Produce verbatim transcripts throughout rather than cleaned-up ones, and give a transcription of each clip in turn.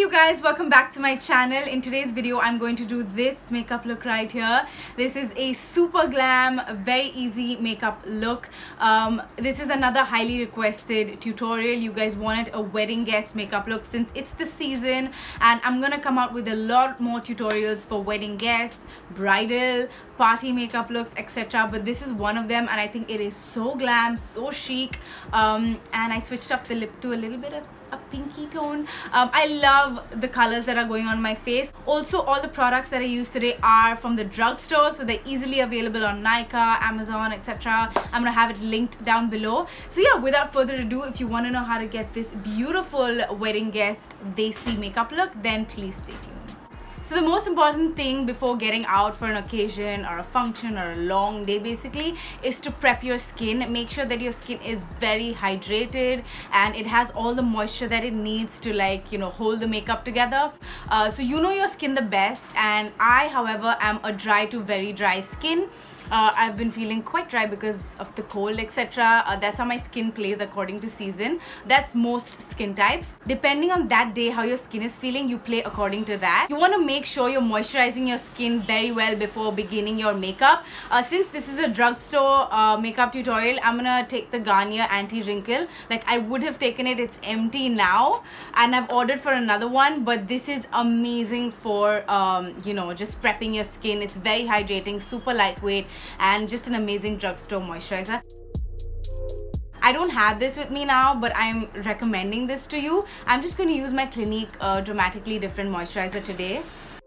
you guys, welcome back to my channel. In today's video I'm going to do this makeup look right here. This is a super glam, very easy makeup look. Um, this is another highly requested tutorial. You guys wanted a wedding guest makeup look since it's the season, and I'm gonna come out with a lot more tutorials for wedding guests, bridal, party makeup looks, etc. But this is one of them, and I think it is so glam, so chic. Um, and I switched up the lip to a little bit of a pinky tone. um, I love the colors that are going on my face. Also, all the products that I use today are from the drugstore, so they're easily available on Nykaa, Amazon, etc. I'm gonna have it linked down below. So yeah, without further ado, if you want to know how to get this beautiful wedding guest desi makeup look, then please stay tuned. So the most important thing before getting out for an occasion or a function or a long day basically is to prep your skin. Make sure that your skin is very hydrated and it has all the moisture that it needs to, like, you know, hold the makeup together. Uh, so you know your skin the best, and I, however, am a dry to very dry skin. Uh, I've been feeling quite dry because of the cold, et cetera. Uh, that's how my skin plays according to season. That's most skin types. Depending on that day how your skin is feeling, you play according to that. You want to make sure you're moisturizing your skin very well before beginning your makeup. Uh, since this is a drugstore uh, makeup tutorial, I'm gonna take the Garnier Anti-Wrinkle. Like, I would have taken it, it's empty now, and I've ordered for another one, but this is amazing for um, you know, just prepping your skin. It's very hydrating, super lightweight, and just an amazing drugstore moisturizer. I don't have this with me now, but I'm recommending this to you. I'm just going to use my Clinique uh, Dramatically Different Moisturizer today.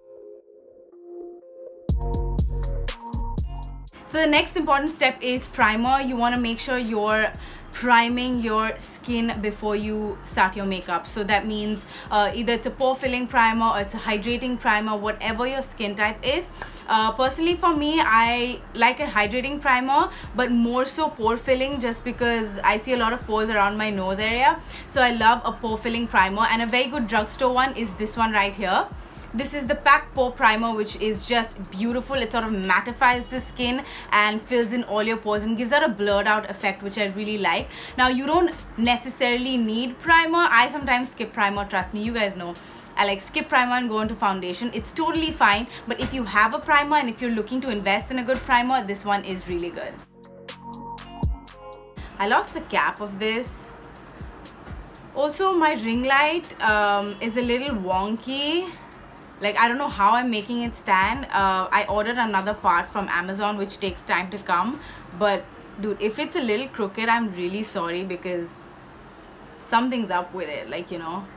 So the next important step is primer. You want to make sure you're priming your skin before you start your makeup. So that means uh, either it's a pore filling primer or it's a hydrating primer, whatever your skin type is. Uh, personally for me, I like a hydrating primer, but more so pore filling, just because I see a lot of pores around my nose area. So I love a pore filling primer, and a very good drugstore one is this one right here. This is the Pack Pore Primer, which is just beautiful. It sort of mattifies the skin and fills in all your pores and gives out a blurred out effect, which I really like. Now, you don't necessarily need primer. I sometimes skip primer, trust me, you guys know. I like skip primer and go into foundation. It's totally fine, but if you have a primer and if you're looking to invest in a good primer, this one is really good. I lost the cap of this. Also, my ring light um, is a little wonky. Like, I don't know how I'm making it stand. Uh, I ordered another part from Amazon, which takes time to come. But, dude, if it's a little crooked, I'm really sorry, because something's up with it, like, you know.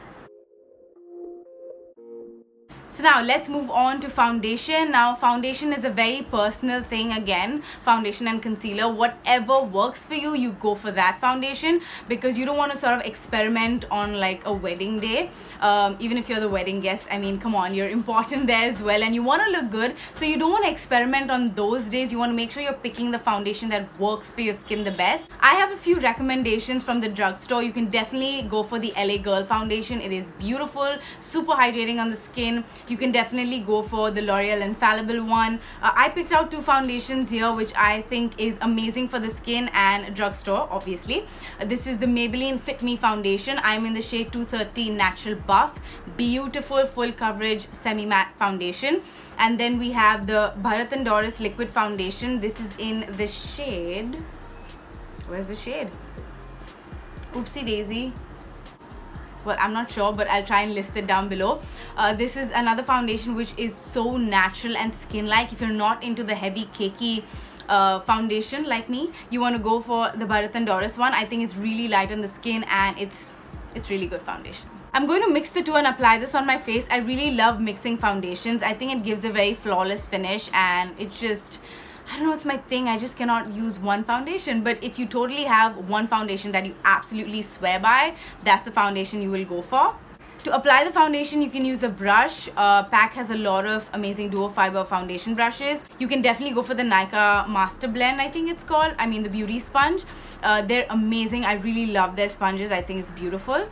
So now let's move on to foundation. Now, foundation is a very personal thing. Again, foundation and concealer, whatever works for you, you go for that foundation, because you don't want to sort of experiment on like a wedding day. Um, even if you're the wedding guest, I mean, come on, you're important there as well, and you want to look good. So you don't want to experiment on those days. You want to make sure you're picking the foundation that works for your skin the best. I have a few recommendations from the drugstore. You can definitely go for the L A Girl foundation. It is beautiful, super hydrating on the skin. You can definitely go for the L'Oreal Infallible one. Uh, I picked out two foundations here, which I think is amazing for the skin and drugstore, obviously. Uh, this is the Maybelline Fit Me foundation. I'm in the shade two thirty Natural Buff. Beautiful full coverage semi-matte foundation. And then we have the Bharat and Doris liquid foundation. This is in the shade... Where's the shade? Oopsie daisy. Well, I'm not sure, but I'll try and list it down below. Uh, this is another foundation which is so natural and skin-like. If you're not into the heavy cakey uh, foundation like me, you want to go for the Bharat and Doris one. I think it's really light on the skin, and it's it's really good foundation. I'm going to mix the two and apply this on my face. I really love mixing foundations. I think it gives a very flawless finish, and it just... I don't know, it's my thing. I just cannot use one foundation. But if you totally have one foundation that you absolutely swear by, that's the foundation you will go for. To apply the foundation, you can use a brush. Uh, Pack has a lot of amazing duo fiber foundation brushes. You can definitely go for the Nykaa Master Blend, I think it's called. I mean, the beauty sponge. Uh, they're amazing. I really love their sponges. I think it's beautiful.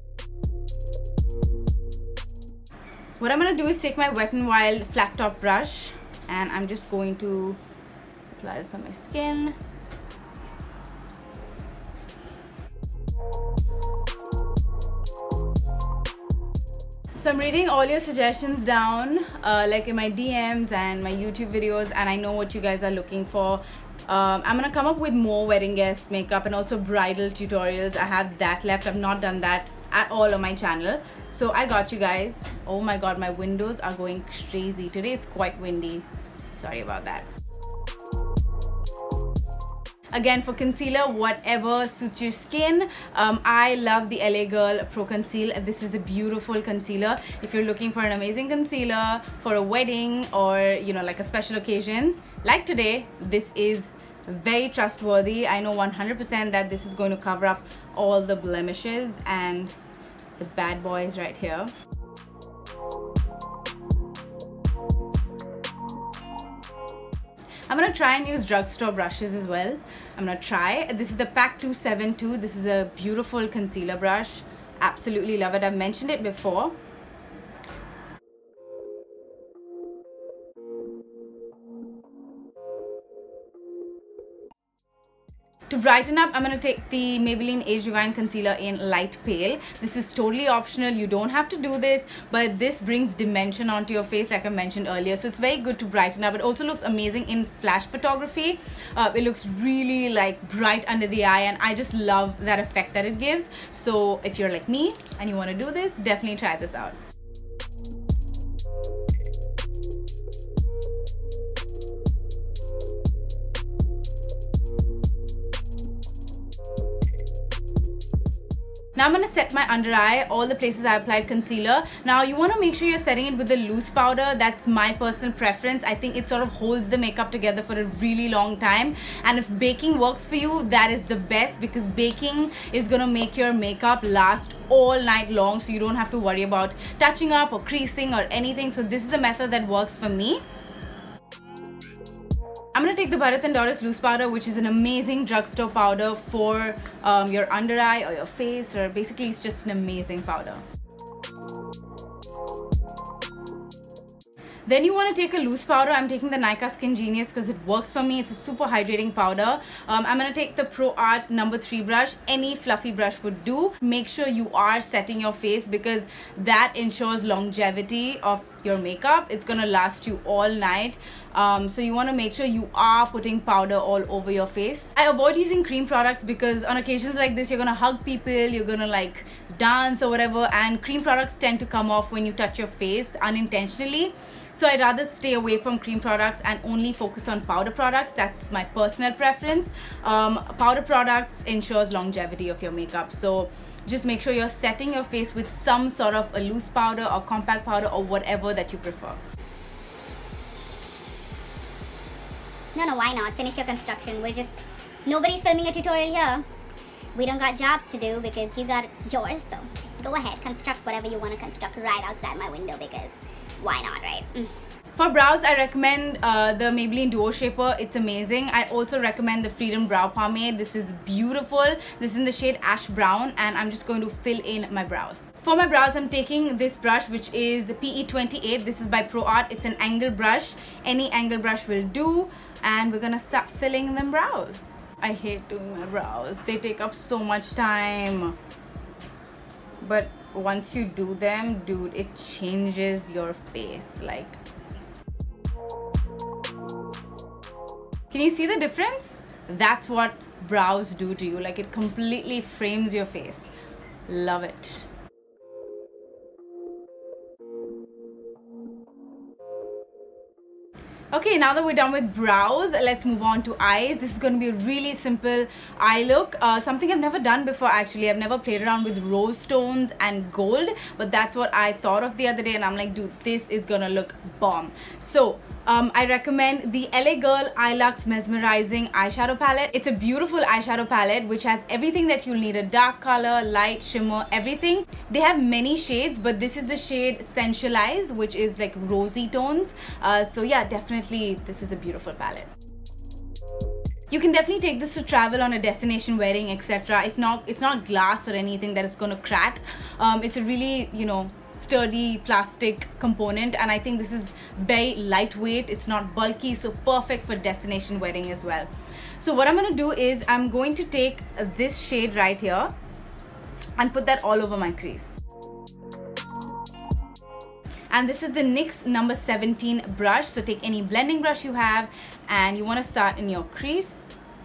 What I'm going to do is take my Wet n Wild flat top brush, and I'm just going to apply this on my skin. So I'm reading all your suggestions down, uh, like in my D Ms and my YouTube videos, and I know what you guys are looking for. Um, I'm gonna come up with more wedding guest makeup and also bridal tutorials. I have that left. I've not done that at all on my channel. So I got you guys. Oh my god, my windows are going crazy. Today is quite windy. Sorry about that. Again, for concealer, whatever suits your skin. Um, I love the L A Girl Pro Conceal. This is a beautiful concealer. If you're looking for an amazing concealer for a wedding or, you know, like a special occasion, like today, this is very trustworthy. I know one hundred percent that this is going to cover up all the blemishes and the bad boys right here. I'm gonna try and use drugstore brushes as well. I'm gonna try. This is the Pack two seventy-two. This is a beautiful concealer brush. Absolutely love it. I've mentioned it before. To brighten up, I'm going to take the Maybelline Age Divine Concealer in Light Pale. This is totally optional. You don't have to do this, but this brings dimension onto your face like I mentioned earlier. So it's very good to brighten up. It also looks amazing in flash photography. Uh, it looks really like bright under the eye, and I just love that effect that it gives. So if you're like me and you want to do this, definitely try this out. Now I'm going to set my under eye, all the places I applied concealer. Now you want to make sure you're setting it with a loose powder. That's my personal preference. I think it sort of holds the makeup together for a really long time. And if baking works for you, that is the best, because baking is going to make your makeup last all night long. So you don't have to worry about touching up or creasing or anything. So this is a method that works for me. I'm going to take the Bharat and Doris loose powder, which is an amazing drugstore powder for um, your under eye or your face, or basically it's just an amazing powder. Then you want to take a loose powder. I'm taking the Nykaa Skin Genius because it works for me. It's a super hydrating powder. Um, I'm going to take the Pro Art number three brush. Any fluffy brush would do. Make sure you are setting your face, because that ensures longevity of your makeup. It's going to last you all night. Um, so you want to make sure you are putting powder all over your face. I avoid using cream products because on occasions like this, you're going to hug people, you're going to like dance or whatever, and cream products tend to come off when you touch your face unintentionally. So I'd rather stay away from cream products and only focus on powder products. That's my personal preference. Um, powder products ensures longevity of your makeup. So just make sure you're setting your face with some sort of a loose powder or compact powder or whatever that you prefer. No, no, why not? Finish your construction. We're just... Nobody's filming a tutorial here. We don't got jobs to do because you got yours. So go ahead, construct whatever you want to construct right outside my window, because why not, right? Mm. For brows, I recommend uh, the Maybelline Duo Shaper. It's amazing. I also recommend the Freedom Brow Pomade. This is beautiful. This is in the shade Ash Brown, and I'm just going to fill in my brows. For my brows, I'm taking this brush, which is the P E twenty-eight. This is by Pro Art. It's an angle brush. Any angle brush will do. And we're gonna start filling them brows. I hate doing my brows. They take up so much time. But once you do them, dude, it changes your face. Like, can you see the difference? That's what brows do to you. Like, it completely frames your face. Love it. Okay, now that we're done with brows, let's move on to eyes. This is going to be a really simple eye look. Uh, something I've never done before, actually. I've never played around with rose stones and gold, but that's what I thought of the other day, and I'm like, dude, this is gonna look bomb. So um, I recommend the L A Girl Eyelux Mesmerizing Eyeshadow Palette. It's a beautiful eyeshadow palette which has everything that you'll need: a dark color, light, shimmer, everything. They have many shades, but this is the shade Sensualize, which is like rosy tones. Uh, so yeah, definitely this is a beautiful palette. You can definitely take this to travel on a destination wedding, et cetera. It's not it's not glass or anything that is going to crack. Um, it's a really, you know, sturdy plastic component, and I think this is very lightweight. It's not bulky, so perfect for destination wedding as well. So what I'm going to do is I'm going to take this shade right here and put that all over my crease. And this is the NYX number seventeen brush. So take any blending brush you have and you want to start in your crease.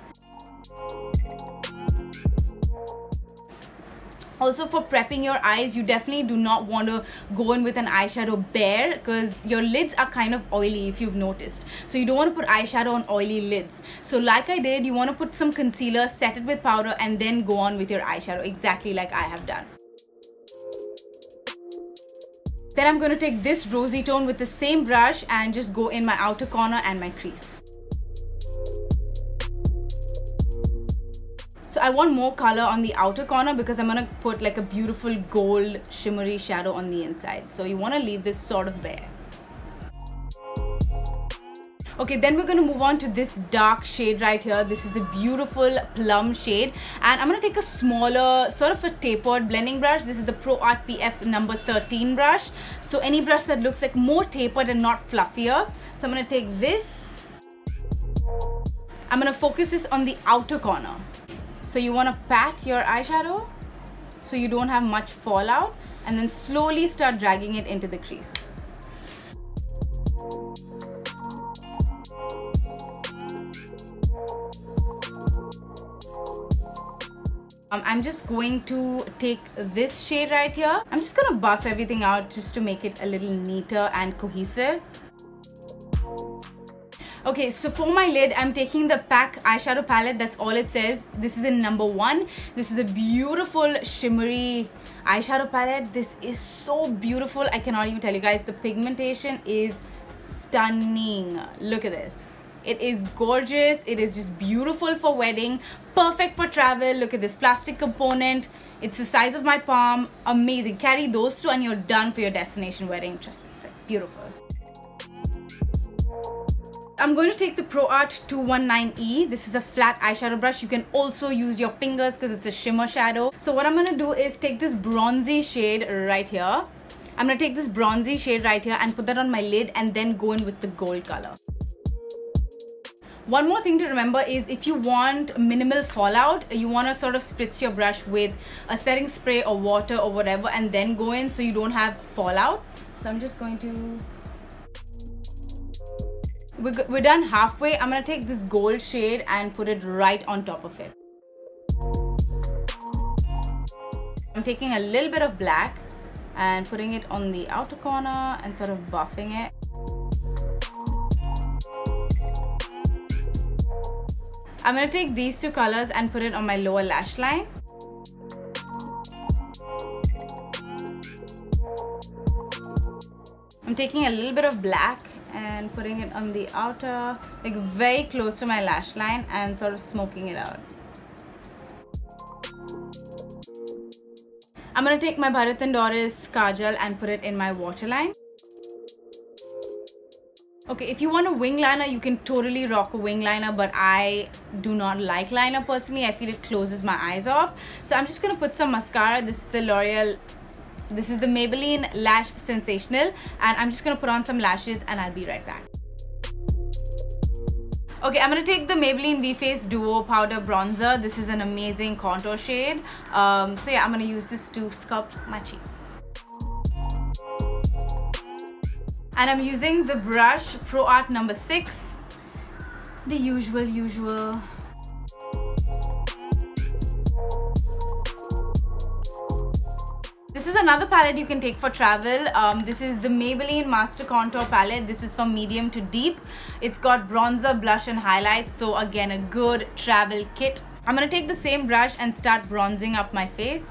Also, for prepping your eyes, you definitely do not want to go in with an eyeshadow bare because your lids are kind of oily if you've noticed. So you don't want to put eyeshadow on oily lids. So like I did, you want to put some concealer, set it with powder, and then go on with your eyeshadow, exactly like I have done. Then I'm going to take this rosy tone with the same brush and just go in my outer corner and my crease. So I want more color on the outer corner because I'm going to put like a beautiful gold shimmery shadow on the inside. So you want to leave this sort of bare. Okay, then we're going to move on to this dark shade right here. This is a beautiful plum shade. And I'm going to take a smaller, sort of a tapered blending brush. This is the ProArt P F number thirteen brush. So any brush that looks like more tapered and not fluffier. So I'm going to take this. I'm going to focus this on the outer corner. So you want to pat your eyeshadow so you don't have much fallout, and then slowly start dragging it into the crease. Um, I'm just going to take this shade right here. I'm just going to buff everything out just to make it a little neater and cohesive. Okay, so for my lid, I'm taking the PAC eyeshadow palette. That's all it says. This is in number one. This is a beautiful shimmery eyeshadow palette. This is so beautiful. I cannot even tell you guys. The pigmentation is stunning. Look at this. It is gorgeous. It is just beautiful for wedding. Perfect for travel. Look at this plastic component. It's the size of my palm. Amazing. Carry those two and you're done for your destination wedding. Trust me, it's like beautiful. I'm going to take the ProArt two nineteen E. This is a flat eyeshadow brush. You can also use your fingers because it's a shimmer shadow. So what I'm going to do is take this bronzy shade right here. I'm going to take this bronzy shade right here and put that on my lid and then go in with the gold color. One more thing to remember is if you want minimal fallout, you want to sort of spritz your brush with a setting spray or water or whatever and then go in so you don't have fallout. So I'm just going to... We're done halfway. I'm going to take this gold shade and put it right on top of it. I'm taking a little bit of black and putting it on the outer corner and sort of buffing it. I'm going to take these two colors and put it on my lower lash line. I'm taking a little bit of black and putting it on the outer, like very close to my lash line, and sort of smoking it out. I'm going to take my Bharat and Doris Kajal and put it in my waterline. Okay, if you want a wing liner, you can totally rock a wing liner, but I do not like liner personally. I feel it closes my eyes off. So I'm just going to put some mascara. This is the L'Oreal, this is the Maybelline Lash Sensational, and I'm just going to put on some lashes and I'll be right back. Okay, I'm going to take the Maybelline V-Face Duo Powder Bronzer. This is an amazing contour shade. Um, so yeah, I'm going to use this to sculpt my cheeks. And I'm using the brush ProArt number six. The usual, usual. This is another palette you can take for travel. Um, this is the Maybelline Master Contour palette. This is from medium to deep. It's got bronzer, blush and highlights. So again, a good travel kit. I'm going to take the same brush and start bronzing up my face.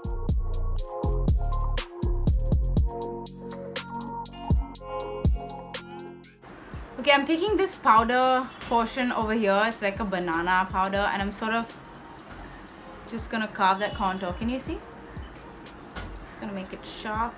Okay, I'm taking this powder portion over here. It's like a banana powder, and I'm sort of just going to carve that contour. Can you see? Just going to make it sharp.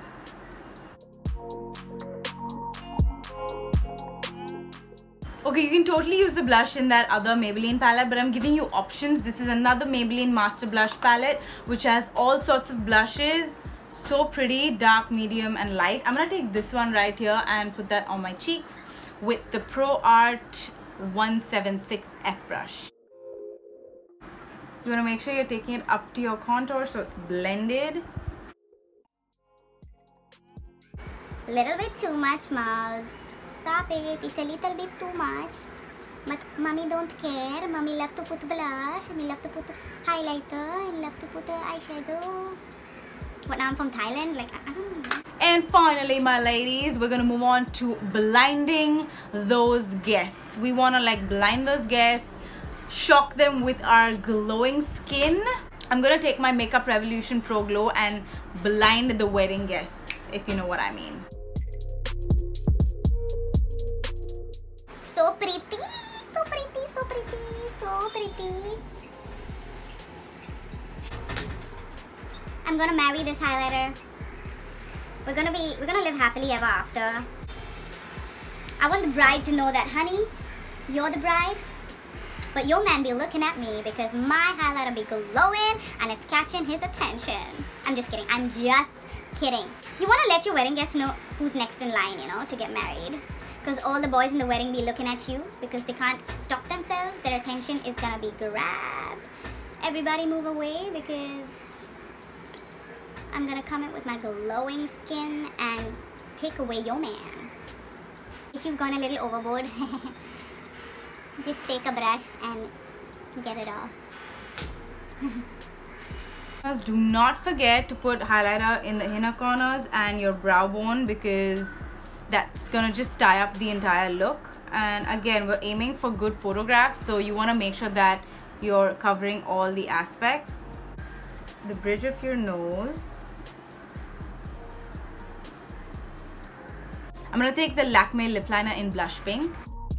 Okay, you can totally use the blush in that other Maybelline palette, but I'm giving you options. This is another Maybelline Master Blush palette, which has all sorts of blushes. So pretty, dark, medium and light. I'm going to take this one right here and put that on my cheeks with the ProArt one seventy-six F brush. You want to make sure you're taking it up to your contour so it's blended. Little bit too much, Miles. Stop it. It's a little bit too much. But mommy don't care. Mommy love to put blush, and we love to put highlighter, and love to put eyeshadow. But now I'm from Thailand, like I don't know. And finally, my ladies, we're gonna move on to blinding those guests. We wanna like blind those guests, shock them with our glowing skin. I'm gonna take my Makeup Revolution Pro Glow and blind the wedding guests, if you know what I mean. So pretty, so pretty, so pretty, so pretty. I'm gonna marry this highlighter. We're gonna be, we're gonna live happily ever after. I want the bride to know that, honey, you're the bride, but your man be looking at me because my highlighter be glowing and it's catching his attention. I'm just kidding. I'm just kidding. You wanna let your wedding guests know who's next in line, you know, to get married. Because all the boys in the wedding be looking at you because they can't stop themselves. Their attention is gonna be grabbed. Everybody move away because I'm gonna come in with my glowing skin and take away your man. If you've gone a little overboard, just take a brush and get it off. Do not forget to put highlighter in the inner corners and your brow bone because that's gonna just tie up the entire look. And again, we're aiming for good photographs, so you want to make sure that you're covering all the aspects. The bridge of your nose. I'm gonna take the Lakme lip liner in blush pink.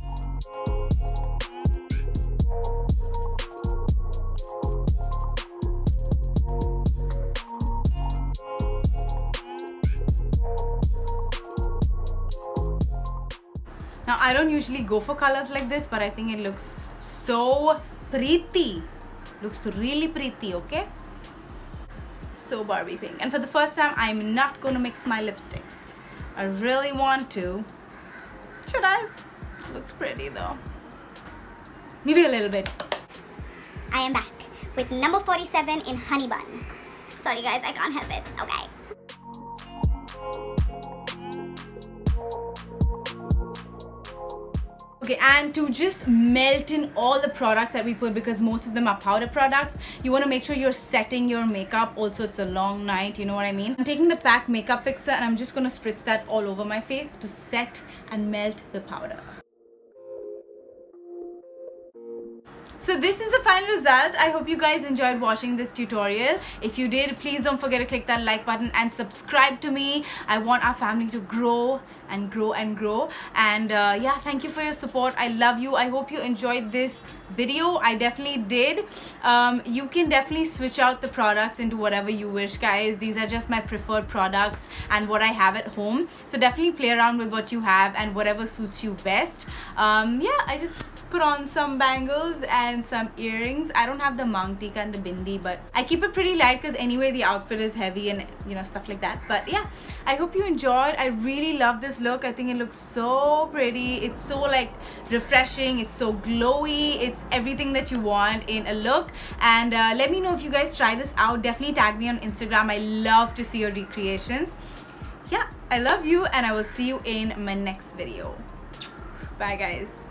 Now, I don't usually go for colors like this, but I think it looks so pretty. Looks really pretty, okay? So Barbie pink. And for the first time, I'm not going to mix my lipsticks. I really want to. Should I? Looks pretty though. Maybe a little bit. I am back with number forty-seven in Honey Bun. Sorry guys, I can't help it. Okay. Okay, and to just melt in all the products that we put, because most of them are powder products, you want to make sure you're setting your makeup. Also, it's a long night, you know what I mean? I'm taking the PAC Makeup Fixer and I'm just going to spritz that all over my face to set and melt the powder. So this is the final result. I hope you guys enjoyed watching this tutorial. If you did, please don't forget to click that like button and subscribe to me. I want our family to grow and grow and grow. And uh, yeah, thank you for your support. I love you. I hope you enjoyed this video. I definitely did. Um, you can definitely switch out the products into whatever you wish, guys. These are just my preferred products and what I have at home. So definitely play around with what you have and whatever suits you best. Um, yeah, I just put on some bangles and some earrings. I don't have the mang tika and the bindi, but I keep it pretty light because anyway the outfit is heavy and you know, stuff like that. But yeah, I hope you enjoyed. I really love this look. I think it looks so pretty. It's so like refreshing. It's so glowy. It's everything that you want in a look. And uh, let me know if you guys try this out. Definitely tag me on Instagram. I love to see your recreations. Yeah, I love you and I will see you in my next video. Bye guys.